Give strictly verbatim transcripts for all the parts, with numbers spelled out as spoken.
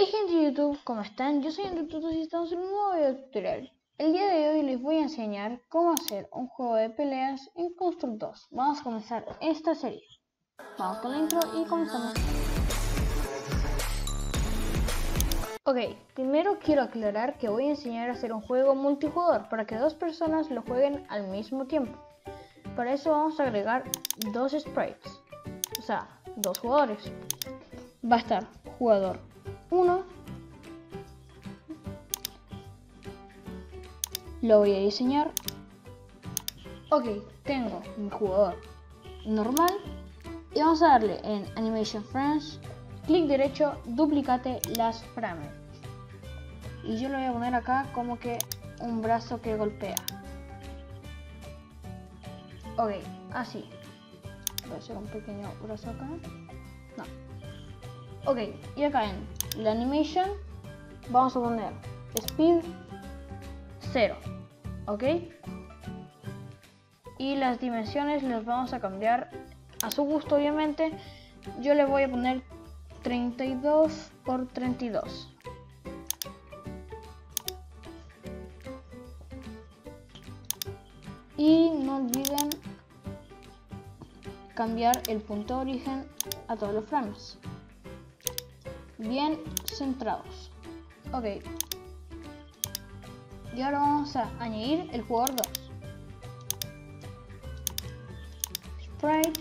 Hey gente de YouTube, ¿cómo están? Yo soy Antututus y estamos en un nuevo video tutorial. El día de hoy les voy a enseñar cómo hacer un juego de peleas en Construct dos. Vamos a comenzar esta serie. Vamos con la intro y comenzamos. Ok, primero quiero aclarar que voy a enseñar a hacer un juego multijugador para que dos personas lo jueguen al mismo tiempo. Para eso vamos a agregar dos sprites, o sea, dos jugadores. Va a estar jugador uno. Lo voy a diseñar. Ok, tengo mi jugador normal y vamos a darle en Animation Frames, clic derecho, duplicate las frames. Y yo lo voy a poner acá como que un brazo que golpea. Ok, así. Voy a hacer un pequeño brazo acá. No. Ok, y acá en la animation vamos a poner speed cero. Ok, y las dimensiones las vamos a cambiar a su gusto, obviamente. Yo le voy a poner treinta y dos por treinta y dos. Y no olviden cambiar el punto de origen a todos los frames bien centrados. Ok, y ahora vamos a añadir el jugador dos. Sprite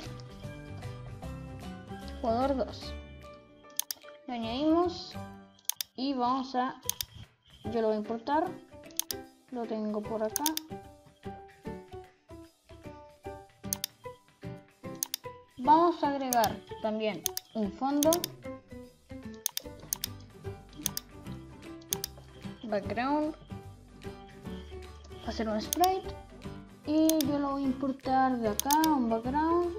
jugador dos. Lo añadimos y vamos a, yo lo voy a importar, lo tengo por acá. Vamos a agregar también un fondo, background, hacer un sprite y yo lo voy a importar de acá, un background,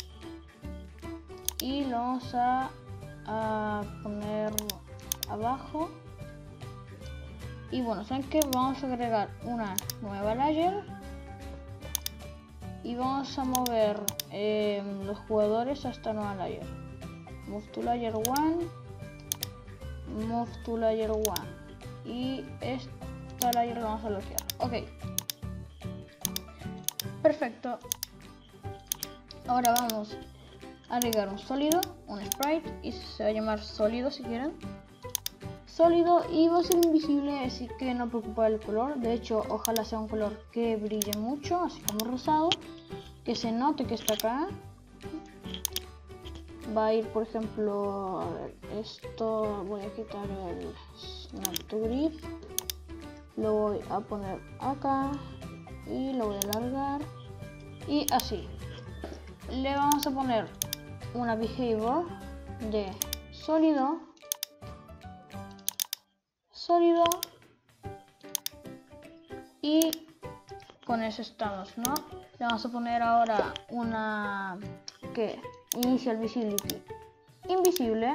y lo vamos a, a poner abajo. Y bueno, saben que vamos a agregar una nueva layer y vamos a mover eh, los jugadores a esta nueva layer. Move to layer one, move to layer one. Y esta layer la vamos a bloquear. Ok, perfecto. Ahora vamos a agregar un sólido, un sprite, y se va a llamar sólido si quieren. Sólido, y va a ser invisible, así que no preocupa el color. De hecho, ojalá sea un color que brille mucho, así como rosado, que se note que está acá. Va a ir, por ejemplo, a ver, esto voy a quitar el Snap to Grid, lo voy a poner acá y lo voy a alargar y así. Le vamos a poner una behavior de sólido, sólido, y con eso estamos, ¿no? Le vamos a poner ahora una que initial visibility invisible.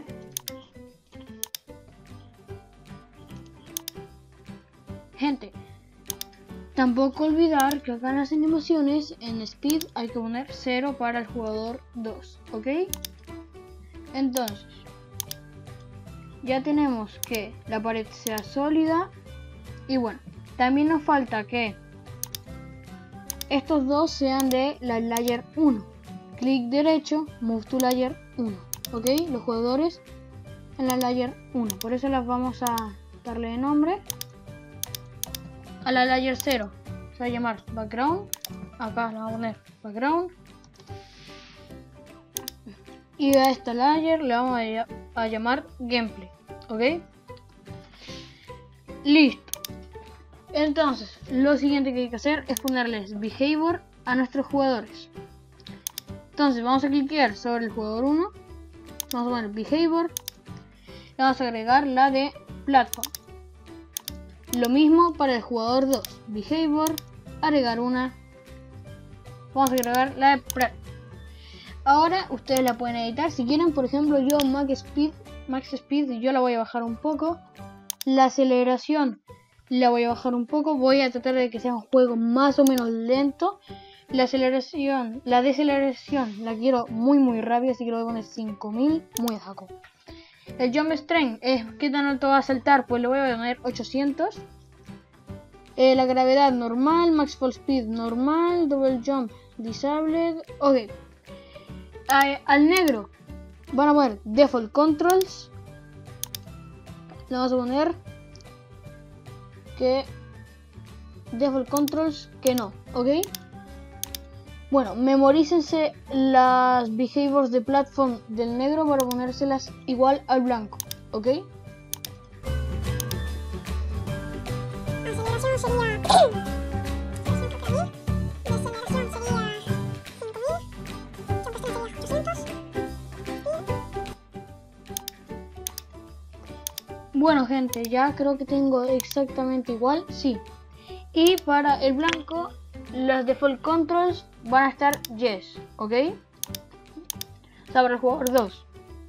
Gente, tampoco olvidar que acá en las animaciones en speed hay que poner cero para el jugador dos, ¿ok? Entonces ya tenemos que la pared sea sólida. Y bueno, también nos falta que estos dos sean de la layer uno. Clic derecho, move to layer uno. Ok, los jugadores en la layer uno. Por eso las vamos a darle de nombre. A la layer cero se va a llamar background. Acá le vamos a poner background. Y a esta layer le vamos a, a llamar gameplay. Ok, listo. Entonces, lo siguiente que hay que hacer es ponerles behavior a nuestros jugadores. Entonces, vamos a clicar sobre el jugador uno. Vamos a poner behavior. Le vamos a agregar la de platform. Lo mismo para el jugador dos. Behavior, agregar una. Vamos a agregar la de platform. Ahora, ustedes la pueden editar. Si quieren, por ejemplo, yo max speed, max speed, yo la voy a bajar un poco. La aceleración la voy a bajar un poco, voy a tratar de que sea un juego más o menos lento. La aceleración, la deceleración la quiero muy muy rápida, así que lo voy a poner cinco mil, muy bajo. El jump strength es qué tan alto va a saltar, pues le voy a poner ochocientos. Eh, la gravedad normal, max fall speed normal, double jump disabled. Ok. A, al negro van a poner default controls. Le vamos a poner que default controls que no, ok. Bueno, memorícense las behaviors de platform del negro para ponérselas igual al blanco, ok. Aceleración sería trescientos para mí, deceleración sería cinco mil, jump strength sería ochocientos. Bueno gente, ya creo que tengo exactamente igual, sí. Y para el blanco, los default controls van a estar yes, ok. O sea, para el jugador dos.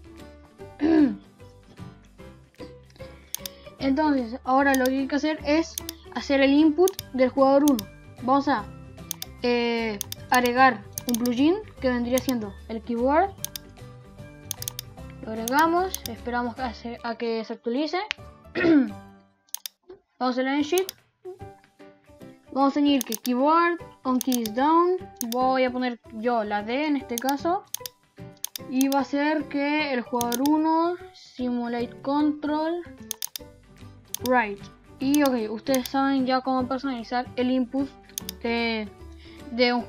Entonces, ahora lo que hay que hacer es hacer el input del jugador uno. Vamos a eh, agregar un plugin que vendría siendo el keyboard. Lo agregamos, esperamos a, se, a que se actualice. Vamos a la sheet. Vamos a añadir que keyboard on keys down. Voy a poner yo la D en este caso. Y va a ser que el jugador uno simulate control right. Y ok, ustedes saben ya cómo personalizar el input de, de un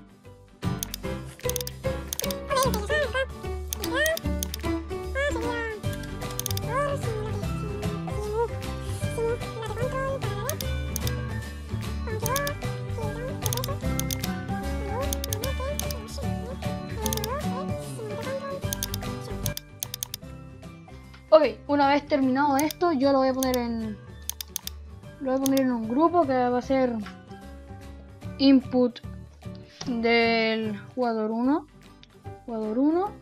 Ok, una vez terminado esto, yo lo voy a poner en lo voy a poner en un grupo que va a ser input del jugador uno. Jugador uno.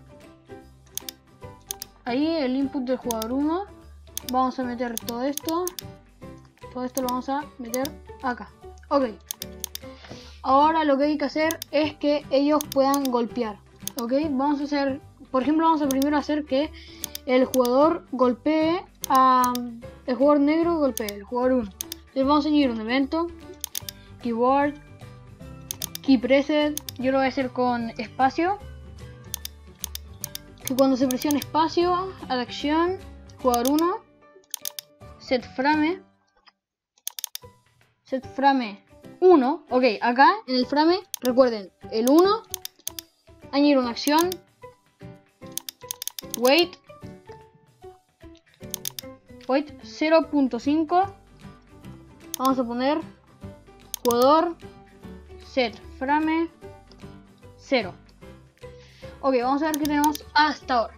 Ahí el input del jugador uno. Vamos a meter todo esto. Todo esto lo vamos a meter acá. Ok. Ahora lo que hay que hacer es que ellos puedan golpear. Ok, vamos a hacer, por ejemplo, vamos a primero hacer que el jugador golpee a el jugador negro golpee el jugador uno. Entonces vamos a añadir un evento, keyboard, key pressed. Yo lo voy a hacer con espacio, que cuando se presiona espacio a la acción, jugador uno, set frame, set frame uno. Ok, acá en el frame, recuerden, el uno, añadir una acción, wait, wait cero punto cinco. Vamos a poner jugador set frame cero. Ok, vamos a ver qué tenemos hasta ahora.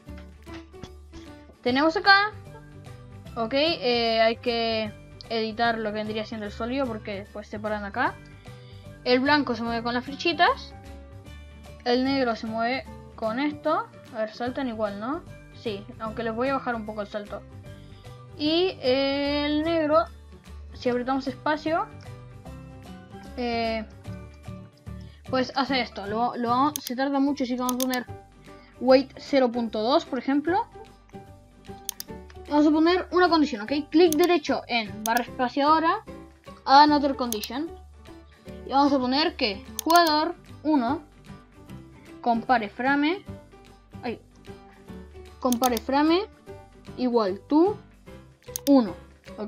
Tenemos acá, ok, eh, hay que editar lo que vendría siendo el sólido porque después se paran acá. El blanco se mueve con las flechitas, el negro se mueve con esto. A ver, saltan igual, ¿no? Sí, aunque les voy a bajar un poco el salto. Y el negro, si apretamos espacio, eh, pues hace esto. Lo, lo, se tarda mucho, así que vamos a poner wait cero punto dos, por ejemplo. Vamos a poner una condición, ¿ok? Clic derecho en barra espaciadora, another condition. Y vamos a poner que jugador uno compare frame, ay, compare frame igual to uno, ¿ok?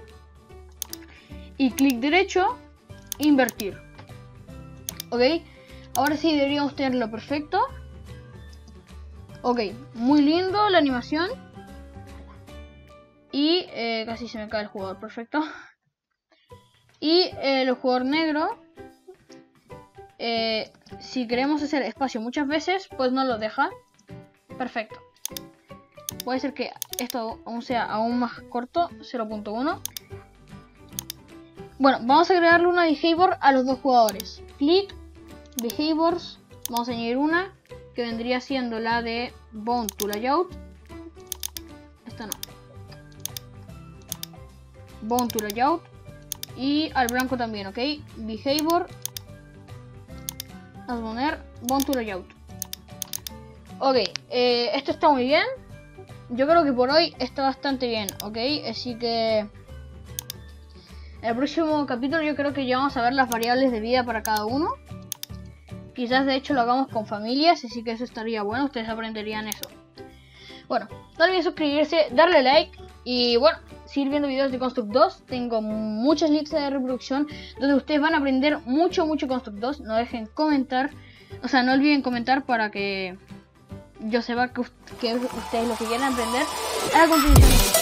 Y clic derecho, invertir, ¿ok? Ahora sí deberíamos tenerlo perfecto. Ok, muy lindo la animación. Y eh, casi se me cae el jugador, perfecto. Y eh, el jugador negro, eh, si queremos hacer espacio muchas veces, pues no lo deja. Perfecto. Puede ser que esto aún sea aún más corto, cero punto uno. Bueno, vamos a agregarle una behavior a los dos jugadores. Click, behaviors, vamos a añadir una que vendría siendo la de bound to layout. Esta no. Bound to layout. Y al blanco también, ok. Behavior. Vamos a poner bound to layout. Ok, eh, esto está muy bien. yo creo que por hoy está bastante bien, ¿ok? Así que el próximo capítulo yo creo que ya vamos a ver las variables de vida para cada uno. Quizás de hecho lo hagamos con familias, así que eso estaría bueno, ustedes aprenderían eso. Bueno, no olviden suscribirse, darle like y bueno, seguir viendo videos de Construct dos. Tengo muchas listas de reproducción donde ustedes van a aprender mucho, mucho Construct dos. No dejen comentar, o sea, no olviden comentar para que yo sepa que, que ustedes lo que quieran aprender a la continuación.